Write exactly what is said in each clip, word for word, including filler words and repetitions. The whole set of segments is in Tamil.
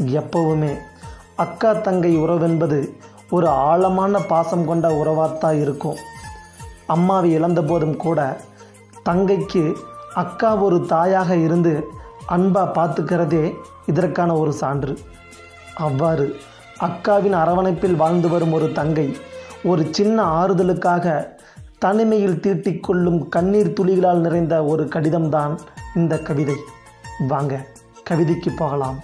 எப்பவுமே அக்கா தங்கை உறவென்பது ஒரு ஆழமான பாசம் கொண்ட உறவாத்தான் இருக்கும். அம்மாவை இழந்த போதும் கூட தங்கைக்கு அக்கா ஒரு தாயாக இருந்து அன்பாக பார்த்துக்கிறதே இதற்கான ஒரு சான்று. அவ்வாறு அக்காவின் அரவணைப்பில் வாழ்ந்து வரும் ஒரு தங்கை ஒரு சின்ன ஆறுதலுக்காக தனிமையில் தீட்டிக்கொள்ளும் கண்ணீர் துளிகளால் நிறைந்த ஒரு கடிதம்தான் இந்த கவிதை. வாங்க கவிதைக்கு போகலாம்.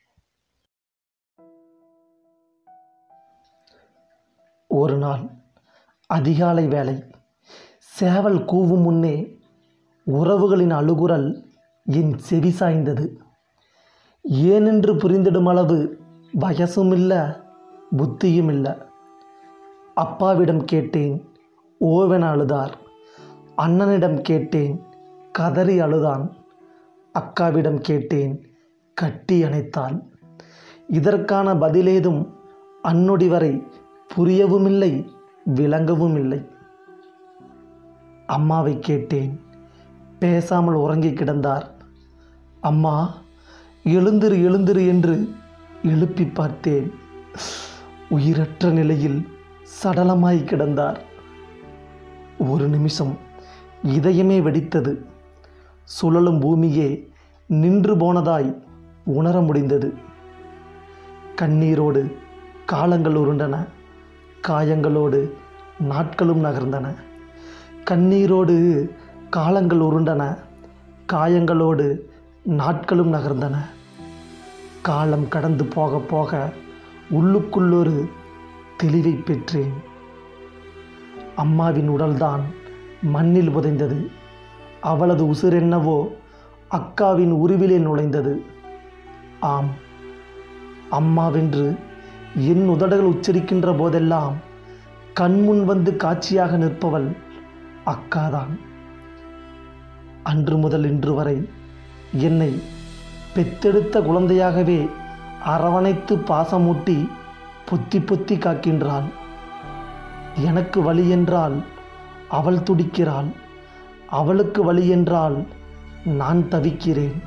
ஒரு நாள் அதிகாலை வேளை, சேவல் கூவும் முன்னே உறவுகளின் அழுகுரல் என் செவி சாய்ந்தது. ஏனென்று புரிந்திடும் அளவு வயசும் இல்லை, புத்தியும் இல்லை. அப்பாவிடம் கேட்டேன், ஓவென அழுதார். அண்ணனிடம் கேட்டேன், கதறி அழுதான். அக்காவிடம் கேட்டேன், கட்டி அணைத்தாள். இதற்கான பதிலேதும் அன்னொடி வரை புரியவும் இல்லை, விளங்கவும் இல்லை. அம்மாவை கேட்டேன், பேசாமல் உறங்கி கிடந்தார். அம்மா எழுந்திரு எழுந்திரு என்று எழுப்பி பார்த்தேன். உயிரற்ற நிலையில் சடலமாய் கிடந்தார். ஒரு நிமிஷம் இதயமே வெடித்தது. சுழலும் பூமியே நின்று போனதாய் உணர முடிந்தது. கண்ணீரோடு காலங்கள் உருண்டன, காயங்களோடு நாட்களும் நகர்ந்தன. கண்ணீரோடு காலங்கள் உருண்டன, காயங்களோடு நாட்களும் நகர்ந்தன. காலம் கடந்து போக போக உள்ளுக்குள்ளொரு தெளிவை பெற்றேன். அம்மாவின் உடல்தான் மண்ணில் புதைந்தது. அவளது உசிரென்னவோ அக்காவின் உருவிலே நுழைந்தது. ஆம், அம்மாவென்று என் உதடுகள் உச்சரிக்கின்ற போதெல்லாம் கண்முன் வந்து காட்சியாக நிற்பவள் அக்காதான். அன்று முதல் இன்று வரை என்னை பெத்தெடுத்த குழந்தையாகவே அரவணைத்து பாசமூட்டி பொத்தி பொத்தி காக்கின்றாள். எனக்கு வலி என்றால் அவள் துடிக்கிறாள், அவளுக்கு வலி என்றால் நான் தவிக்கிறேன்.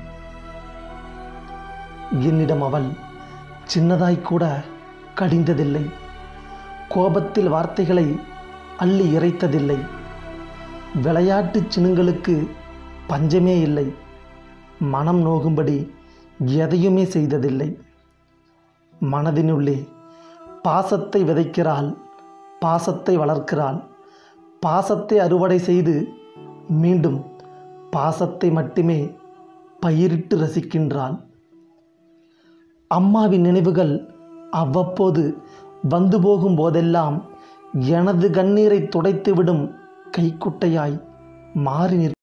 என்னிடம் அவள் சின்னதாய்க்கூட கடிந்ததில்லை. கோபத்தில் வார்த்தைகளை அள்ளி இறைத்ததில்லை. விளையாட்டு சினுங்களுக்கு பஞ்சமே இல்லை. மனம் நோகும்படி எதையுமே செய்ததில்லை. மனதினுள்ளே பாசத்தை விதைக்கிறாள், பாசத்தை வளர்க்கிறாள். பாசத்தை அறுவடை செய்து மீண்டும் பாசத்தை மட்டுமே பயிரிட்டு ரசிக்கின்றாள். அம்மாவின் நினைவுகள் அவ்வப்போது வந்து போகும் போதெல்லாம் எனது கண்ணீரை துடைத்துவிடும் கைக்குட்டையாய் மாறி நிற்க